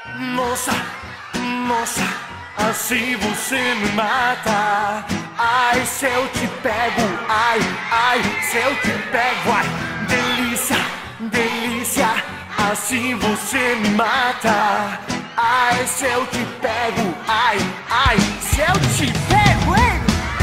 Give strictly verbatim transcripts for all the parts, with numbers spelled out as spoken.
Nossa, nossa, assim você me mata. Ai, se eu te pego, ai, ai, se eu te pego, ai, delícia, delícia, assim você me mata. Ai, se eu te pego, ai, ai, se eu te pego, hein?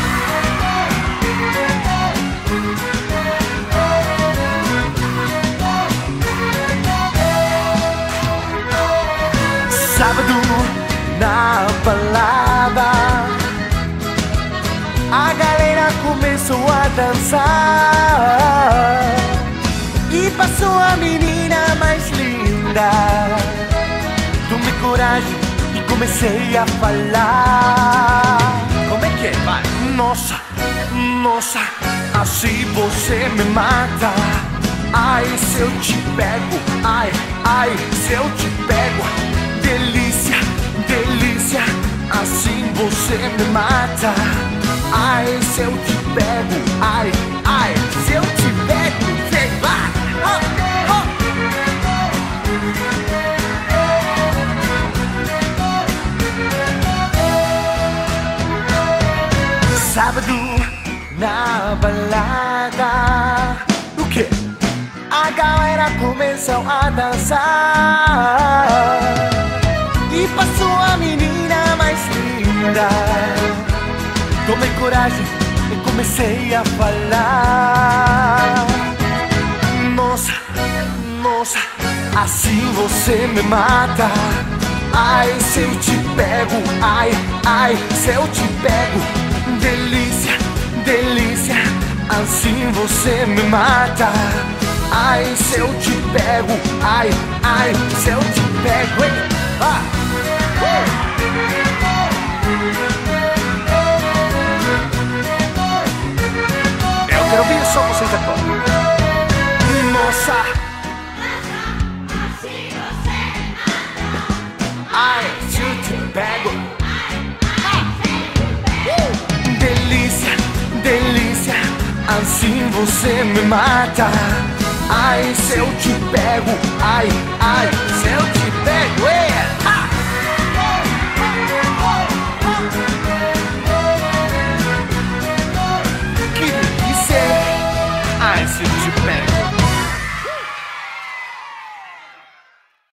Sábado na balada, a galera começou a dançar e passou a menina mais linda. Tomei coragem e comecei a falar. Como é que é? Vai. Nossa, nossa, assim você me mata. Ai, se eu te pego, ai, ai, se eu te pego. Delícia, delícia, assim você me mata. Ai, se eu te pego, ai, ai, se eu te pego, sei lá. Oh, oh. Sábado na balada, o quê? A galera começou a dançar e passou a menina mais linda. Tomei coragem e comecei a falar. Nossa, nossa, assim você me mata. Ai, se eu te pego, ai, ai, se eu te pego. Delícia, delícia, assim você me mata. Ai, se eu te pego, ai, ai, se eu te pego, hein? Ah. Uh. Eu quero ouvir só vocês agora. Nossa, assim você mata. ai, se eu te pego. Uh. Delícia, delícia, assim você me mata. Ai, se eu te pego, ai, ai, se eu te pego, é.